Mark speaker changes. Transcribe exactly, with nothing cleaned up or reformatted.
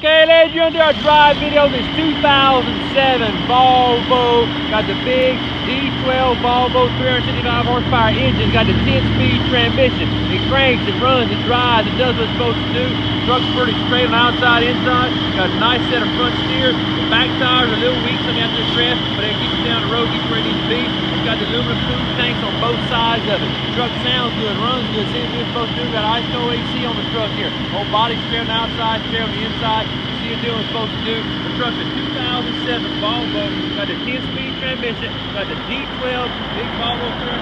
Speaker 1: Okay, ladies, you're gonna do our drive video. This two thousand seven Volvo. Got the big D twelve Volvo three hundred sixty-five horsepower engine. Got the ten speed transmission. It cranks, it runs, it drives, it does what it's supposed to do. The truck's pretty straight on the outside, inside. Got a nice set of front steer. The back tires are a little weak, some after the stress, but it keeps you down the road, keeps you where it needs to be. It's got the aluminum food tanks on both sides of it. The truck sounds good, runs good, seems good, it's supposed to do. Got ice no A C on the truck here. Whole body straight on the outside, straight on the inside. You see it doing what it's supposed to do. The truck's a two thousand seven Volvo. Got the ten speed transmission. Got the D twelve big Volvo three hundred